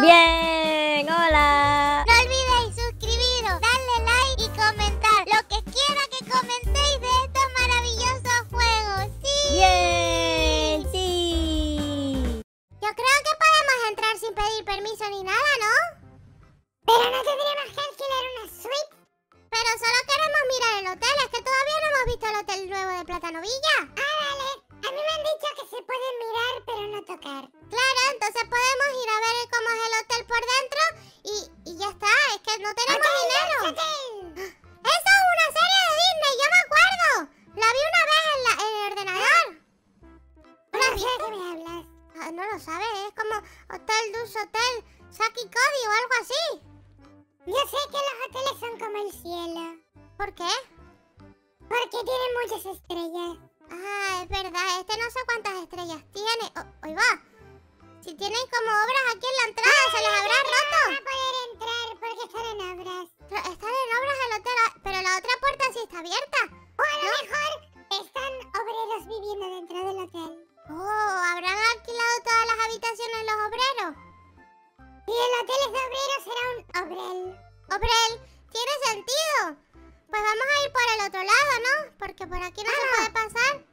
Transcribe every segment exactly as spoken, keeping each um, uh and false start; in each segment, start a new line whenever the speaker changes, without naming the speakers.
Bien, hola.
No olvidéis suscribiros, darle like y comentar lo que quiera que comentéis de estos maravillosos juegos. ¡Sí!
Bien, sí.
Yo creo que podemos entrar sin pedir permiso ni nada, ¿no? Pero no tendríamos que alquilar una suite. Pero solo queremos mirar el hotel, es que todavía no hemos visto el hotel nuevo de Plátano Villa. Ah, vale. A mí me han dicho que se puede mirar pero no tocar. Claro, entonces podemos ir a ver cómo es el hotel por dentro y, y ya está, es que no tenemos
¡Hotel,
dinero.
hotel!
¡Eso es una serie de Disney! ¡Yo me acuerdo! La vi una vez en, la, en el ordenador. ¿No la
No sé de
viste?
qué me hablas.
Ah, no lo sabes, es como Hotel Dus Hotel, Saki Cody o algo así.
Yo sé que los hoteles son como el cielo.
¿Por qué?
Porque tienen muchas estrellas.
Ah, es verdad, este no sé cuántas estrellas tiene. Oh, ahí va. Si tienen como obras aquí en la entrada, ¿se les habrá
No
roto?
van a poder entrar porque están en obras.
Pero están en obras el hotel, ah, pero la otra puerta sí está abierta.
O a lo mejor están obreros viviendo dentro del hotel.
Oh, ¿habrán alquilado todas las habitaciones los obreros?
Si el hotel es de obreros, será un obrel.
Obrel, tiene sentido. Pues vamos a ir por el otro lado, ¿no? Porque por aquí no se puede pasar.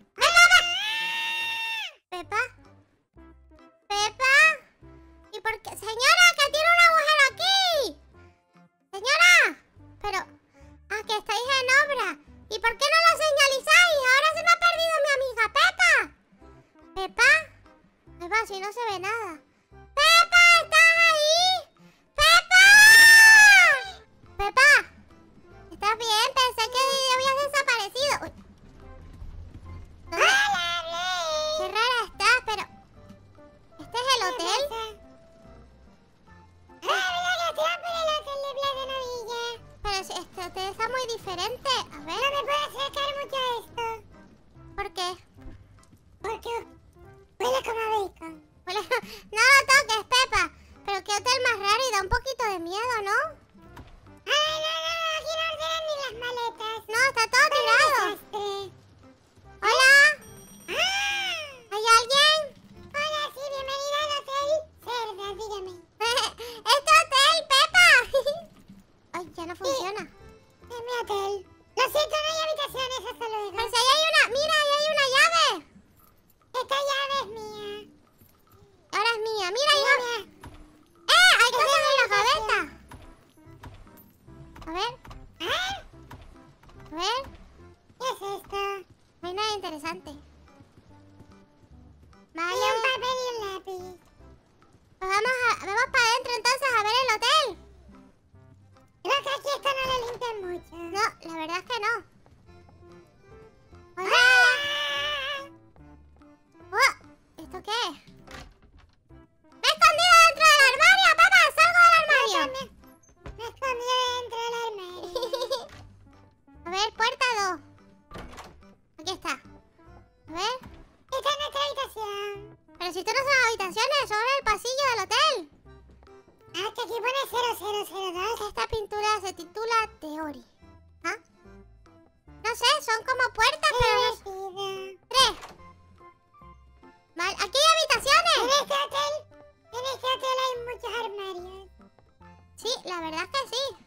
Pepa. Pepa. ¿Y por qué? Señora, que tiene un agujero aquí. Señora. Pero... Ah, que estáis en obra. ¿Y por qué no lo señalizáis? Ahora se me ha perdido mi amiga Pepa. ¿Pepa? Ahí va, si no se ve nada. ¡Pepa! ¿Estás ahí? ¡Pepa! ¡Pepa! ¿Estás bien? Pensé que habías desaparecido. Uy. ¿Dónde? Qué rara estás, pero... ¿Este es el hotel?
¡Ah, mira que estoy por el hotel de Plátano Villa!
Pero si este hotel está muy diferente. A
No
ver,
me puedo acercar mucho a esto.
¿por qué?
Porque huele como a bacon.
Huele- No lo toques, Pepa. Pero qué hotel más raro y da un poquito de miedo, ¿no?
¡Ay, no, no! Aquí no ordenan ni las maletas.
No, está todo tirado.
Desastre.
Hola,
¡Ah!
¿hay alguien?
Hola, sí, bienvenida al hotel Cerda, dígame.
¡Este hotel, Pepa! Ay, ya no funciona.
Es mi hotel. Lo siento, no hay habitaciones, hasta luego.
Pero si ahí hay una... ¡Mira, ahí hay una llave!
Esta llave es mía.
Ahora es mía. ¡Mira, ahí va!
Mira,
¡Eh! ¡Hay
Es
cosas
de
en la
habitación.
gaveta! A ver,
¿ah?
a ver.
¿Qué es esto?
No hay nada interesante.
Hay
Vale.
un papel y un lápiz.
Pues vamos, a, vamos para adentro entonces a ver el hotel.
Creo que aquí esto no lo limpian mucho.
No, la verdad es que no. Hola.
¡Ah!
Oh, ¿esto qué es? ¡Me he escondido dentro del armario, papá! ¡Salgo del armario!
Me, me escondí dentro del armario.
A ver, puerta dos. Aquí está. A ver.
Esta es nuestra habitación.
Pero si esto no son habitaciones, son el pasillo del hotel.
Ah, que aquí pone cero cero cero dos.
Esta pintura se titula Theory. ¿Ah? No sé, son como puertas, pero no sé.
Divertido.
Tres. Vale, aquí hay habitaciones.
En este hotel, en este hotel hay muchos armarios.
Sí, la verdad es que sí.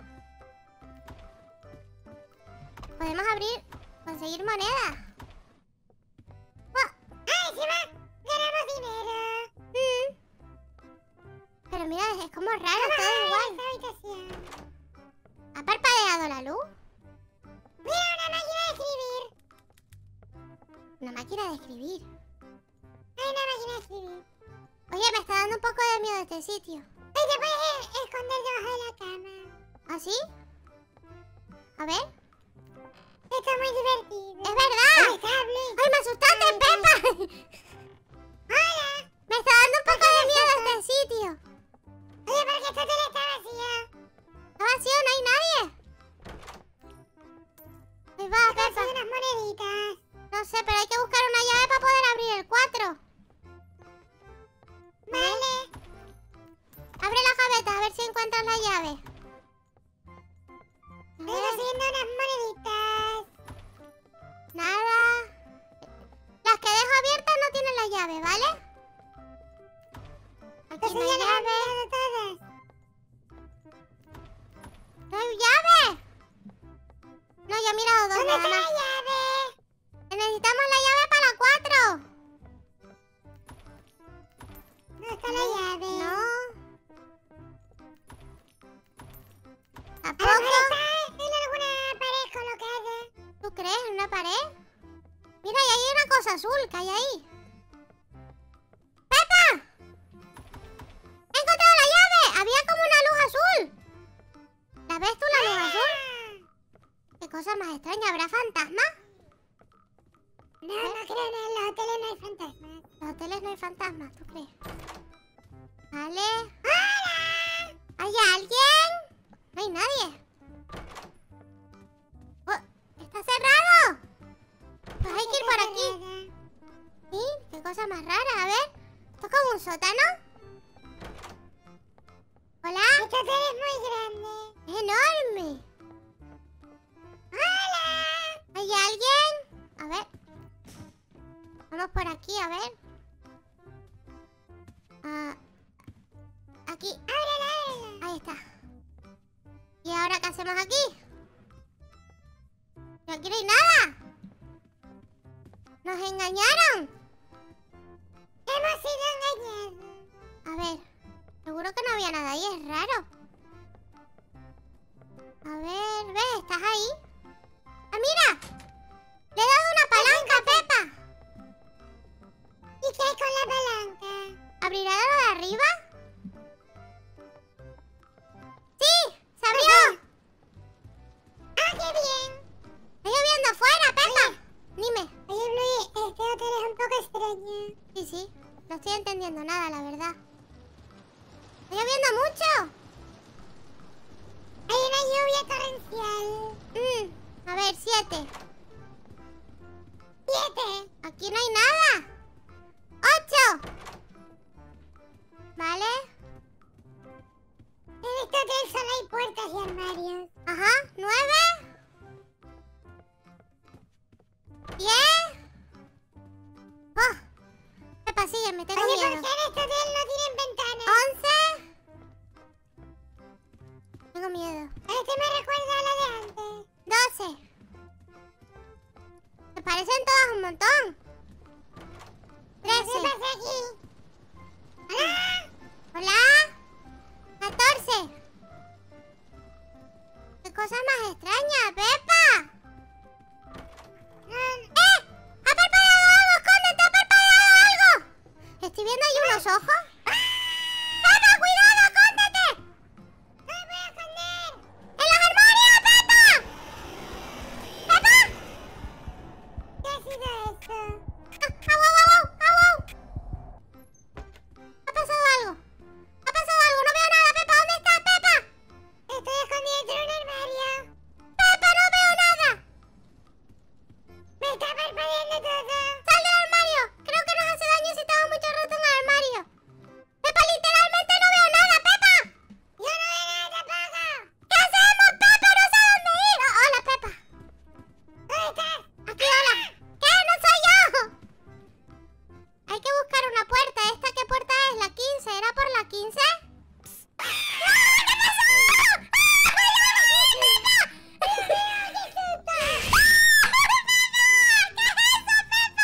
Podemos abrir, conseguir moneda.
¡Ah, encima! ¡Ganamos dinero!
Mm. Pero mira, es como raro,
Vamos
todo
a ver
igual.
esta habitación.
¿Ha parpadeado la luz?
¡Mira, una máquina de escribir!
Una máquina de escribir.
Hay una máquina de escribir.
Oye, me está dando un poco de miedo este sitio.
¡Ay, te puedes esconder debajo de la cama!
¿Ah, sí? A ver.
Esto es muy divertido.
¡Es verdad!
¡El cable!
¡Ay, me asustaste,
Ay,
Pepa!
¡Hola!
Me está dando un poco de miedo este sitio.
Oye, porque este hotel está vacío.
Está vacío, no hay nadie. Ahí va,
Acá
Pepa.
hay unas moneditas.
No sé, pero hay que buscar una llave para poder abrir el cuatro.
Vale.
Abre la gaveta, a ver si encuentras la llave. A
Estoy
ver,
haciendo unas moneditas.
nada. Las que dejo abiertas no tienen la llave, ¿vale? Aquí
Entonces
no hay
ya les han
llave.
mirado
cosa azul que hay ahí. ¡Pepa! ¡He encontrado la llave! Había como una luz azul. ¿La ves tú, la luz azul? ¿Qué cosa más extraña? ¿Habrá fantasmas?
No, no creo, no, en los hoteles no hay fantasmas.
En los hoteles no hay fantasmas, ¿tú crees? Vale.
¡Hola!
¿Hay alguien? No hay nadie. Oh, ¡está cerrado! Pues hay que ir por aquí. ¿Sí? ¿Qué cosa más rara? A ver. ¿Esto es como un sótano? ¿Hola?
Este hotel es muy grande.
¡Es enorme!
¡Hola!
¿Hay alguien? A ver. Vamos por aquí, a ver. Ah, aquí.
¡Ábrela, ábrela!
Ahí está. ¿Y ahora qué hacemos aquí? ¡Y aquí no hay nada! ¡Nos engañaron!
Hemos sido engañados.
A ver, seguro que no había nada ahí, es raro. A ver, ¿ves? ¿Estás ahí? ¡Ah, mira! ¡Le he dado una palanca a Pepa!
¿Y qué hay con la palanca?
¿Abrirá lo de arriba? ¡Sí! ¡Se abrió!
¡Ah, qué bien!
¡Está lloviendo afuera, Pepa! Dime.
Oye, Bluey, este hotel es un poco extraño.
Sí, sí. No estoy entendiendo nada, la verdad. ¡Está lloviendo mucho!
Hay una lluvia torrencial.
Mm, a ver, siete.
Siete.
Aquí no hay nada. ¡Ocho! ¿Vale?
En este hotel solo hay puertas y armarios.
Ajá. ¿Nueve? ¿Diez? ¡Oh! Pepa, sígueme, tengo
Oye, ¿por
miedo.
qué en este hotel no tienen ventanas?
¿Once? Tengo miedo.
Este me recuerda a la de antes.
Doce. Me parecen todas un montón.
¿Qué
Trece.
pasa aquí? ¡Hola!
¿Hola? catorce. ¿Qué cosa más extraña, Pepa?
No,
¡Eh! ¡Ha parpadeado algo! ¡Escóndete! ¡Ha parpadeado algo! Estoy viendo ahí unos ojos. ¡Pepa, cuidado! ¡Escóndete!
¡no me voy a esconder!
¡En los armarios, Pepa! ¡Pepa!
¿Qué ha sido eso?
¡Ah, au, au, au, au, au! Ha pasado algo. Ha pasado algo. No veo nada, Pepa. ¿Dónde estás, Pepa?
Estoy escondida dentro de un armario.
Pepa, no veo nada.
Me está parpadeando todo.
¡Sal del armario! Creo que nos hace daño si estamos mucho rato en el armario. Pepa, literalmente no veo nada, Pepa.
Yo no veo nada tampoco.
¿Qué hacemos, Pepa? No sé dónde ir. Oh, hola, Pepa.
¿Dónde estás?
Aquí, hola. ¿Qué? ¡No soy yo! Hay que buscar una puerta. ¿Esta qué puerta es? ¿La quince? ¿Era por la quince? ¡No! ¿Qué pasó? ¡Ah! ¡Pepa! ¡Pepa! ¿Qué es eso, Pepa?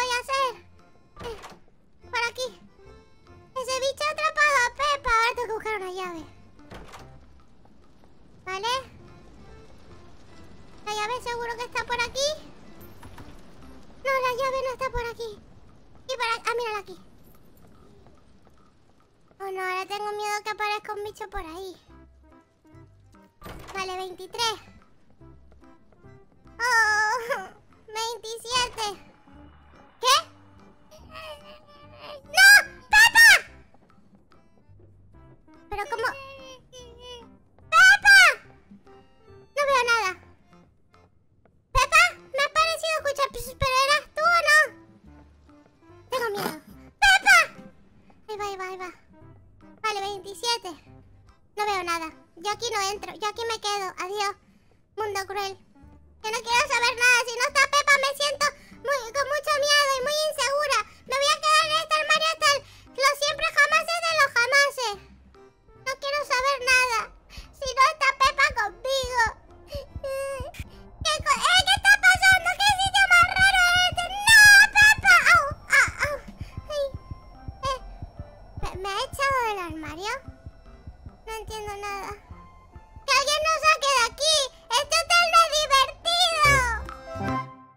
voy a hacer? Eh, por aquí. Ese bicho ha atrapado a Peppa. Ahora tengo que buscar una llave. ¿Vale? La llave seguro que está por aquí. No, la llave no está por aquí. Y por aquí. Ah, mírala aquí. Oh, no, ahora tengo miedo que aparezca un bicho por ahí. Vale, veintitrés. Oh, veintisiete. ¿Qué? ¡No! ¡Peppa! ¿Pero cómo? ¡Peppa! No veo nada. ¿Peppa? Me ha parecido escuchar... ¿Pero eras tú o no? Tengo miedo. ¡Peppa! Ahí va, ahí va, ahí va. Vale, veintisiete. No veo nada. Yo aquí no entro. Yo aquí me quedo. Adiós. Mundo cruel. Yo no quiero saber nada. Si no está Peppa me siento muy, con mucho miedo y muy insegura. Me voy a quedar en este armario hasta el, los siempre jamases de los jamases. No quiero saber nada. Si no está Peppa conmigo. ¿Qué, eh, ¿Qué está pasando? ¿Qué sitio más raro es este? ¡No, Peppa! ¡Au! ¡Au! ¡Au! Ay. Eh. ¿Me, ¿Me ha echado del armario? No entiendo nada. ¡Que alguien nos saque de aquí!